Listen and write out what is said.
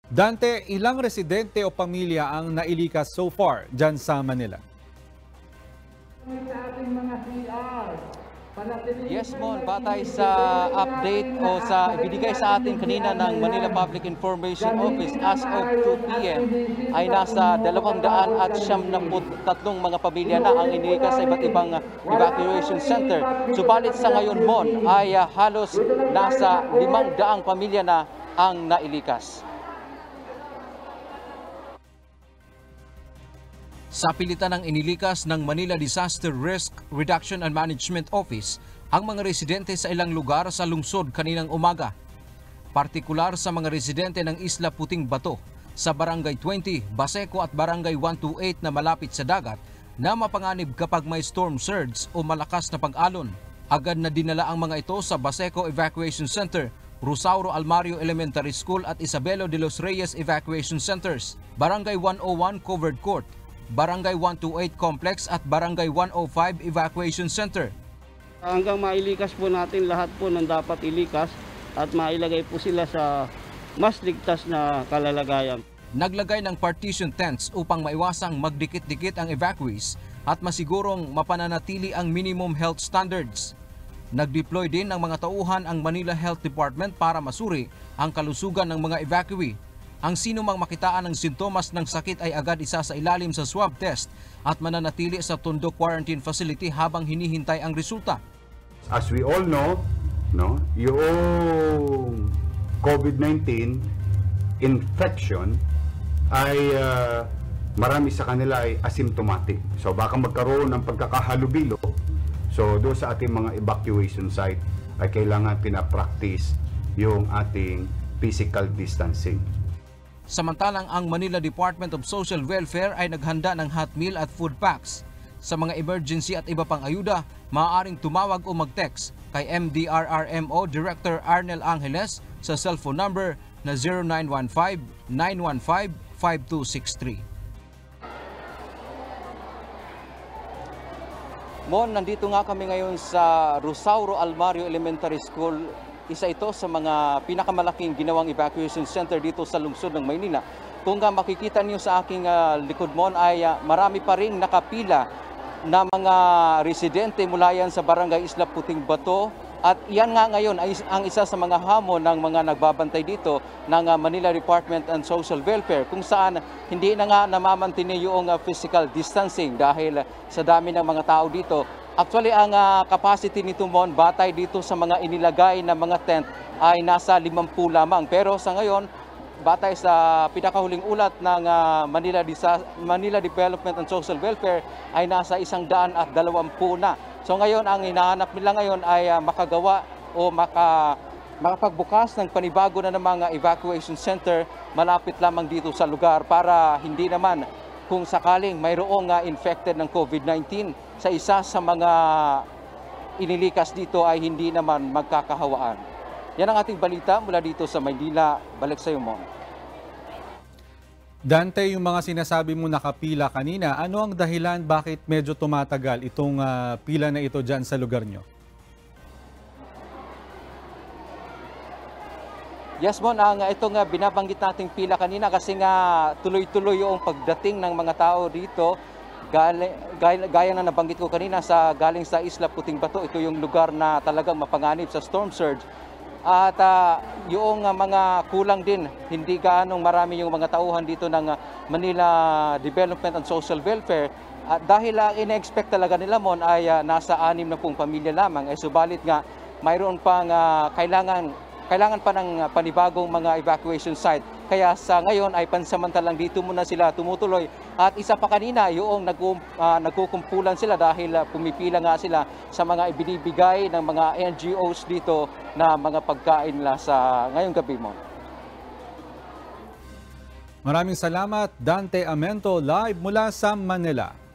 Dante, ilang residente o pamilya ang nailikas so far dyan sa Manila? Yes, Mon, batay sa update o sa ibinigay sa atin kanina ng Manila Public Information Office as of 2 p.m. ay nasa 273 mga pamilya na ang inilikas sa iba't ibang evacuation center. Subalit sa ngayon, Mon, ay halos nasa 500 pamilya na ang nailikas. Sa pilitan ng inilikas ng Manila Disaster Risk Reduction and Management Office ang mga residente sa ilang lugar sa lungsod kaninang umaga. Partikular sa mga residente ng Isla Puting Bato sa Barangay 20, Baseco at Barangay 128 na malapit sa dagat na mapanganib kapag may storm surge o malakas na pag-alon. Agad na dinala ang mga ito sa Baseco Evacuation Center, Rosauro Almario Elementary School at Isabelo de los Reyes Evacuation Centers, Barangay 101 Covered Court, Barangay 128 Complex at Barangay 105 Evacuation Center. Hanggang mailikas po natin lahat po ng dapat ilikas at mailagay po sila sa mas ligtas na kalalagayan. Naglagay ng partition tents upang maiwasang magdikit-dikit ang evacuees at masigurong mapananatili ang minimum health standards. Nag-deploy din ng mga tauhan ang Manila Health Department para masuri ang kalusugan ng mga evacuee. Ang sino mang makitaan ng sintomas ng sakit ay agad isa sa ilalim sa swab test at mananatili sa Tondo Quarantine Facility habang hinihintay ang resulta. As we all know, yung COVID-19 infection ay marami sa kanila ay asymptomatic. So baka magkaroon ng pagkakahalubilo. So doon sa ating mga evacuation site ay kailangan pinapractice yung ating physical distancing. Samantalang ang Manila Department of Social Welfare ay naghanda ng hot meal at food packs. Sa mga emergency at iba pang ayuda, maaaring tumawag o mag-text kay MDRRMO Director Arnel Angeles sa cellphone number na 0915-915-5263. Mon, nandito nga kami ngayon sa Rosauro Almario Elementary School. Isa ito sa mga pinakamalaking ginawang evacuation center dito sa lungsod ng Maynila. Kung makikita niyo sa aking likod, Mon, ay marami pa ring nakapila na mga residente mula yan sa Barangay Isla Puting Bato. At yan nga ngayon ay ang isa sa mga hamon ng mga nagbabantay dito ng Manila Department and Social Welfare, kung saan hindi na nga namamantini yung physical distancing dahil sa dami ng mga tao dito. Actually, ang capacity nito, Mon, batay dito sa mga inilagay na mga tent ay nasa 50 lamang. Pero sa ngayon, batay sa pinakahuling ulat ng Manila Development and Social Welfare ay nasa 120 na. So ngayon, ang hinahanap nila ngayon ay makagawa o makapagbukas ng panibago na ng mga evacuation center malapit lamang dito sa lugar para hindi naman kung sakaling mayroong infected ng COVID-19 sa isa sa mga inilikas dito ay hindi naman magkakahawaan. Yan ang ating balita mula dito sa Maynila. Balik sa iyo, Mon. Dante, yung mga sinasabi mo nakapila kanina, ano ang dahilan bakit medyo tumatagal itong pila na ito dyan sa lugar nyo? Yes, Mon, itong binabanggit nating pila kanina kasi nga tuloy-tuloy yung pagdating ng mga tao dito. Gaya na nabanggit ko kanina galing sa Isla Puting Bato, ito yung lugar na talagang mapanganib sa storm surge. At yung mga kulang din, hindi gaanong marami yung mga tauhan dito ng Manila Development and Social Welfare. Dahil ina-expect talaga nila, Mon, ay nasa 60 pamilya lamang. Subalit nga, mayroon pang kailangan pa ng panibagong mga evacuation site. Kaya sa ngayon ay pansamantalang dito muna sila tumutuloy. At isa pa kanina, yung nagkukumpulan sila dahil pumipila nga sila sa mga ibinibigay ng mga NGOs dito na mga pagkain nila sa ngayong gabi, mo. Maraming salamat, Dante Amento, live mula sa Manila.